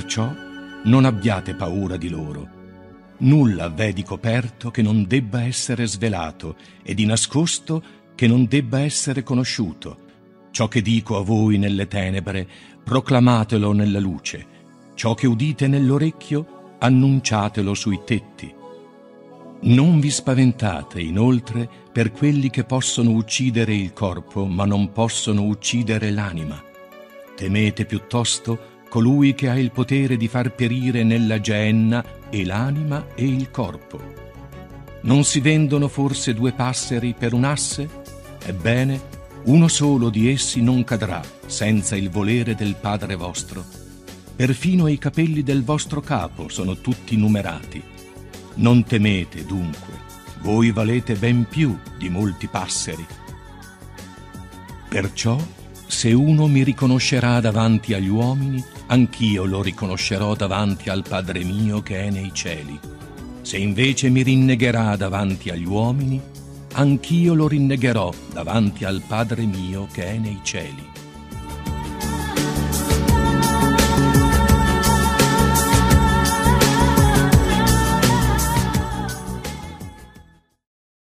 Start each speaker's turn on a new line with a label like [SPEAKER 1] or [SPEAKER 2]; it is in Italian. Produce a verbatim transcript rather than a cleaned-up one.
[SPEAKER 1] Perciò non abbiate paura di loro. Nulla v'è di coperto che non debba essere svelato, e di nascosto che non debba essere conosciuto. Ciò che dico a voi nelle tenebre, proclamatelo nella luce. Ciò che udite nell'orecchio, annunciatelo sui tetti. Non vi spaventate, inoltre, per quelli che possono uccidere il corpo, ma non possono uccidere l'anima. Temete piuttosto colui che ha il potere di far perire nella Geenna e l'anima e il corpo. Non si vendono forse due passeri per un asse? Ebbene, uno solo di essi non cadrà senza il volere del Padre vostro. Perfino i capelli del vostro capo sono tutti numerati. Non temete, dunque, voi valete ben più di molti passeri. Perciò, se uno mi riconoscerà davanti agli uomini, anch'io lo riconoscerò davanti al Padre mio che è nei cieli. Se invece mi rinnegherà davanti agli uomini, anch'io lo rinnegherò davanti al Padre mio che è nei cieli.